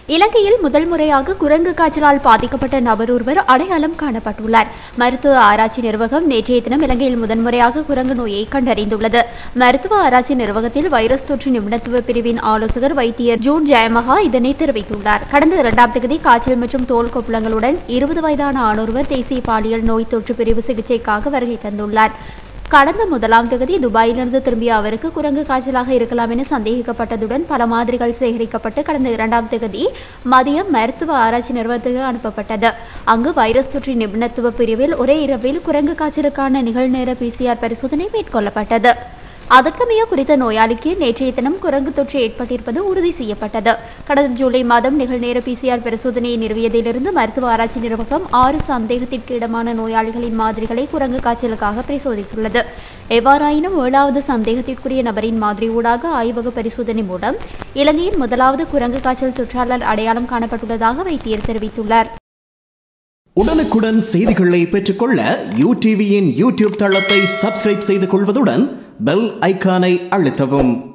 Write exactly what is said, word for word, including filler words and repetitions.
இலங்கையில் முதல் முறையாக குரங்கு காய்ச்சலால் பாதிக்கப்பட்ட நபர் ஒருவர் அடையாளம் காணப்பட்டுள்ளார். மருத்துவ ஆராய்ச்சி நிர்வாகம் நேற்றைய தினம் இலங்கையில் முதன்முறையாக குரங்கு நோயை கண்டறிந்துள்ளது. மருத்துவ ஆராய்ச்சி நிர்வாகத்தில் வைரஸ் தொற்று நிபுணத்துவ பிரிவின் ஆலோசகர் வைத்தியர் ஜூன் ஜெயமகா இதனை தெரிவித்துள்ளார். கடந்த இரண்டாம் தேதி காய்ச்சல் மற்றும் தோல் கொப்புளங்களுடன் இருபது வயதான ஆணொருவர் தேசிய பாலியல் நோய் தொற்று பிரிவு சிகிச்சைக்காக வருகை தந்துள்ளார். கடந்த முதலாம் தேதி துபாயிலிருந்து திரும்பிய அவருக்கு குரங்கு காய்ச்சலாக இருக்கலாம் என சந்தேகிக்கப்பட்டதுடன் பல மாதிரிகள் சேகரிக்கப்பட்டு கடந்த இரண்டாம் தேதி மதியம் மருத்துவ ஆராய்ச்சி நிறுவனத்துக்கு அனுப்பப்பட்டது. அங்கு வைரஸ் தொற்று நிபுணத்துவ பிரிவில் ஒரே இரவில் குரங்கு காய்ச்சலுக்கான நிகழ்நேர பிசிஆர் பரிசோதனை மேற்கொள்ளப்பட்டது. அதற்கமைய குறித்த நோயாளிக்கு நேற்றைய தினம் குரங்கு தொற்று ஏற்பட்டிருப்பது உறுதி செய்யப்பட்டது. கடந்த ஜூலை மாதம் நிகழ்நேர பிசிஆர் பரிசோதனையை நிறுவியதிலிருந்து மருத்துவ ஆராய்ச்சி நிறுவனம் ஆறு சந்தேகத்திற்கு இடமான நோயாளிகளின் மாதிரிகளை குரங்கு காய்ச்சலுக்காக பரிசோதித்துள்ளது. எவ்வாறாயினும் ஏழாவது சந்தேகத்திற்குரிய நபரின் மாதிரி ஊடாக ஆய்வக பரிசோதனை மூலம் இலங்கையின் முதலாவது குரங்கு காய்ச்சல் தொற்றாளர் அடையாளம் காணப்பட்டுள்ளதாக வைத்தியர் தெரிவித்துள்ளார். உடனுக்குடன் செய்திகளை பெற்றுக்கொள்ள யூடிவியின் யூடியூப் தளத்தை சப்ஸ்கிரைப் செய்து கொள்வதுடன் பெல் ஐகானை அழுத்தவும்.